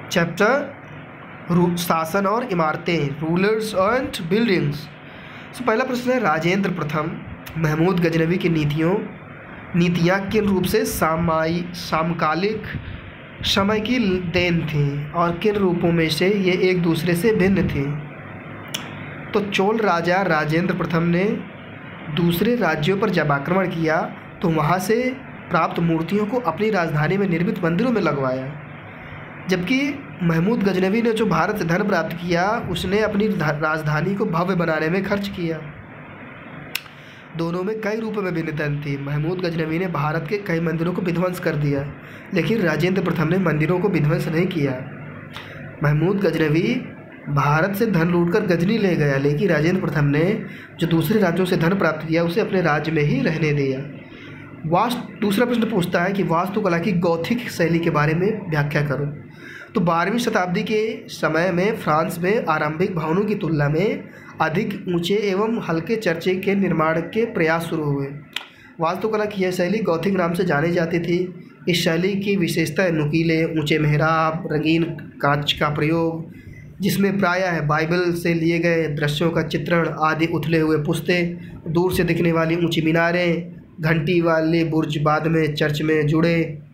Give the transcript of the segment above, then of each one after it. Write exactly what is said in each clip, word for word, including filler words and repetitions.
Chapter शासन और इमारतें, रूलर्स एंड बिल्डिंग्स। तो पहला प्रश्न है, राजेंद्र प्रथम महमूद गजनवी की नीतियों नीतियाँ किन रूप से सामाई समकालिक समय की देन थीं और किन रूपों में से ये एक दूसरे से भिन्न थीं? तो चोल राजा राजेंद्र प्रथम ने दूसरे राज्यों पर जब आक्रमण किया तो वहाँ से प्राप्त मूर्तियों को अपनी राजधानी में निर्मित मंदिरों में लगवाया, जबकि महमूद गजनवी ने जो भारत से धन प्राप्त किया उसने अपनी राजधानी को भव्य बनाने में खर्च किया। दोनों में कई रूपों में भिन्नता थी। महमूद गजनवी ने भारत के कई मंदिरों को विध्वंस कर दिया, लेकिन राजेंद्र प्रथम ने मंदिरों को विध्वंस नहीं किया। महमूद गजनवी भारत से धन लूटकर गजनी ले गया, लेकिन राजेंद्र प्रथम ने जो दूसरे राज्यों से धन प्राप्त किया उसे अपने राज्य में ही रहने दिया। वास्तु दूसरा प्रश्न पूछता है कि वास्तुकला की गौथिक शैली के बारे में व्याख्या करो। तो बारहवीं शताब्दी के समय में फ्रांस में आरंभिक भवनों की तुलना में अधिक ऊंचे एवं हल्के चर्चे के निर्माण के प्रयास शुरू हुए। वास्तुकला की यह शैली गौथिक नाम से जानी जाती थी। इस शैली की विशेषता नुकीले ऊंचे मेहराब, रंगीन कांच का प्रयोग, जिसमें प्रायः बाइबल से लिए गए दृश्यों का चित्रण आदि, उथले हुए पुस्ते, दूर से दिखने वाली ऊंची मीनारें, घंटी वाले बुर्ज बाद में चर्च में जुड़े।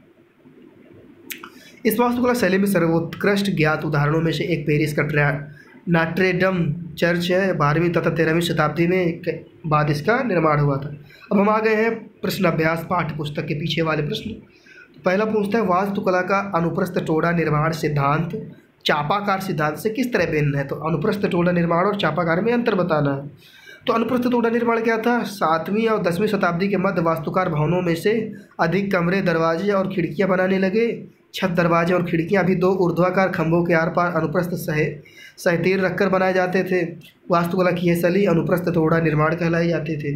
इस वास्तुकला शैली में सर्वोत्कृष्ट ज्ञात उदाहरणों में से एक पेरिस का नॉट्रे-डेम चर्च है। बारहवीं तथा तेरहवीं शताब्दी में बाद इसका निर्माण हुआ था। अब हम आ गए हैं प्रश्न अभ्यास पाठ्य पुस्तक के पीछे वाले प्रश्न। पहला पूछता है, वास्तुकला का अनुप्रस्थ टोड़ा निर्माण सिद्धांत चापाकार सिद्धांत से किस तरह भिन्न है? तो अनुप्रस्थ टोड़ा निर्माण और चापाकार में अंतर बताना है। तो अनुप्रस्थ टोड़ा निर्माण क्या था? सातवीं और दसवीं शताब्दी के मध्य वास्तुकार भवनों में से अधिक कमरे, दरवाजे और खिड़कियां बनाने लगे। छत, दरवाजे और खिड़कियां भी दो ऊर्ध्वाकार खंभों के आर पार अनुप्रस्थ सह सहतीर रखकर बनाए जाते थे। वास्तुकला की यह शैली अनुप्रस्थ टोड़ा निर्माण कहलाई जाती थी।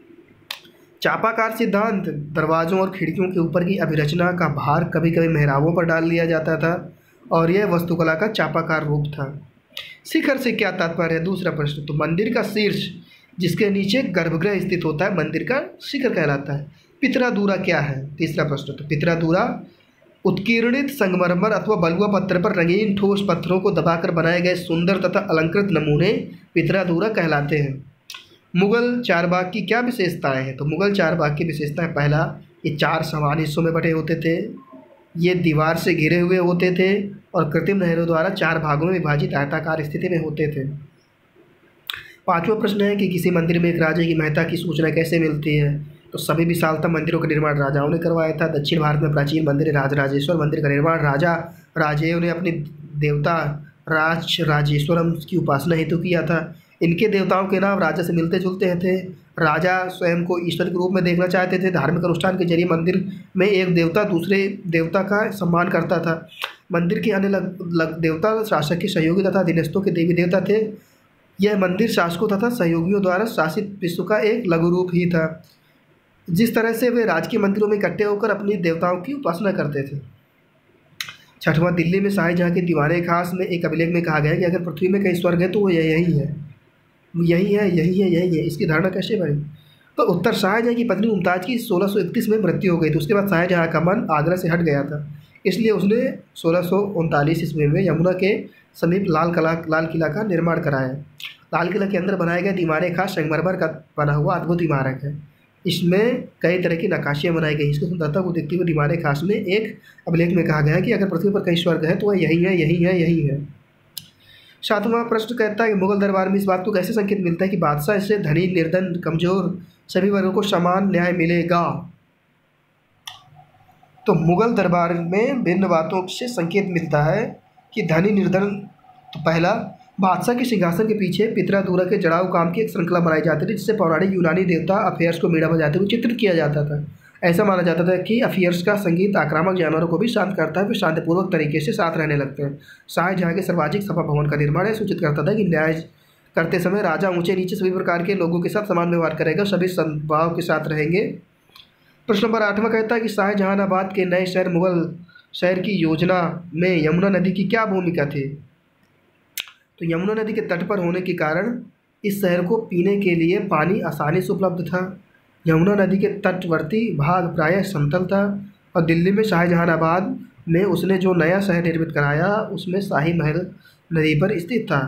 चापाकार सिद्धांत, दरवाजों और खिड़कियों के ऊपर की अभिरचना का भार कभी कभी मेहराबों पर डाल दिया जाता था और यह वास्तुकला का चापाकार रूप था। शिखर से क्या तात्पर्य है? दूसरा प्रश्न, तो मंदिर का शीर्ष जिसके नीचे गर्भगृह स्थित होता है मंदिर का शिखर कहलाता है। पितरादूरा क्या है? तीसरा प्रश्न, तो पितरादूरा उत्कीर्णित संगमरमर अथवा बलुआ पत्थर पर रंगीन ठोस पत्थरों को दबाकर बनाए गए सुंदर तथा अलंकृत नमूने पितरादूरा कहलाते हैं। मुगल चारबाग की क्या विशेषताएं हैं? तो मुगल चारबाग की विशेषताएं, पहला, ये चार समान हिस्सों में बटे होते थे, ये दीवार से घिरे हुए होते थे और कृत्रिम नहरों द्वारा चार भागों में विभाजित आयताकार स्थिति में होते थे। पांचवा प्रश्न है कि किसी मंदिर में एक राजा की महत्ता की सूचना कैसे मिलती है? तो सभी विशालता मंदिरों का निर्माण राजाओं ने करवाया था। दक्षिण भारत में प्राचीन मंदिर राजराजेश्वर मंदिर का निर्माण राजा राजेव ने अपनी देवता राज राजेश्वरम की उपासना हेतु किया था। इनके देवताओं के नाम राजा से मिलते जुलते थे। राजा स्वयं को ईश्वर के रूप में देखना चाहते थे। धार्मिक अनुष्ठान के जरिए मंदिर में एक देवता दूसरे देवता का सम्मान करता था। मंदिर के अन्य लग, लग देवता शासक के सहयोगी तथा अधीनस्थों के देवी देवता थे। यह मंदिर शासकों तथा सहयोगियों द्वारा शासित विश्व का एक लघु रूप ही था। जिस तरह से वे राजकीय मंदिरों में इकट्ठे होकर अपनी देवताओं की उपासना करते थे। छठवां, दिल्ली में शाहजहाँ के दीवाने खास में एक अभिलेख में कहा गया है कि अगर पृथ्वी में कहीं स्वर्ग है तो वो यही है यही है यही है यही है इसकी धारणा कैसे बनी? तो उत्तर, शाहजहाँ की पत्नी मुमताज़ की सोलह सौ इकतीस में मृत्यु हो गई थी। उसके बाद शाहजहाँ का मन आगरा से हट गया था, इसलिए उसने सोलह सौ उनतालीस ईस्वी में यमुना के समीप लाल किला लाल किला का निर्माण कराया। लाल किला के अंदर बनाए गए दीवाने खास संगमरमर का बना हुआ अद्भुत इमारत है। इसमें कई तरह की नक्काशियाँ बनाई गई। इसकी सुंदरता को देखते हुए दीवाने खास में एक अभिलेख में कहा गया है कि अगर पृथ्वी पर कहीं स्वर्ग है तो वह यही है यही है यही है। सातवां प्रश्न कहता है कि मुगल दरबार में इस बात को कैसे संकेत मिलता है कि बादशाह इससे धनी, निर्धन, कमजोर सभी वर्गों को समान न्याय मिलेगा? तो मुगल दरबार में भिन्न बातों से संकेत मिलता है कि धनी, निर्धन, तो पहला, बादशाह के सिंहासन के पीछे पितरादूरा के जड़ाऊ काम की एक श्रृंखला बनाई जाती थी, जिससे पौराणिक यूनानी देवता अफेयर्स को मीड़ा बजाते हुए चित्रित किया जाता था। ऐसा माना जाता था कि अफेयर्स का संगीत आक्रामक जानवरों को भी शांत करता है, वे शांतिपूर्वक तरीके से साथ रहने लगते हैं। शाहजहाँ के सर्वाधिक सभा भवन का निर्माण यह सूचित करता था कि न्याय करते समय राजा ऊंचे नीचे सभी प्रकार के लोगों के साथ समान व्यवहार करेगा, सभी सद्भाव के साथ रहेंगे। प्रश्न नंबर आठवां कहता है कि शाहजहानाबाद के नए शहर मुगल शहर की योजना में यमुना नदी की क्या भूमिका थी? तो यमुना नदी के तट पर होने के कारण इस शहर को पीने के लिए पानी आसानी से उपलब्ध था। यमुना नदी के तटवर्ती भाग प्रायः समतल था और दिल्ली में शाहजहानाबाद में उसने जो नया शहर निर्मित कराया उसमें शाही महल नदी पर स्थित था।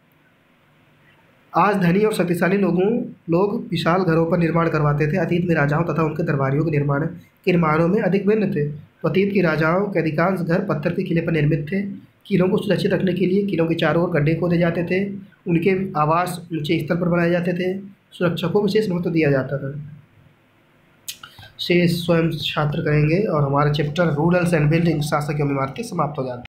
आज धनी और शक्तिशाली लोगों लोग विशाल घरों पर निर्माण करवाते थे। अतीत में राजाओं तथा उनके दरबारियों के निर्माण के निर्माणों में अधिक भिन्न थे। अतीत के राजाओं के अधिकांश घर पत्थर के किले पर निर्मित थे। किलों को सुरक्षित रखने के लिए किलों के चारों ओर गड्ढे खोदे जाते थे। उनके आवास ऊंचे स्तर पर बनाए जाते थे। सुरक्षा को विशेष महत्व दिया जाता था। शेष स्वयं छात्र करेंगे और हमारा चैप्टर रूरल्स एंड बिल्डिंग शासकीय इमारतें समाप्त हो जाता है।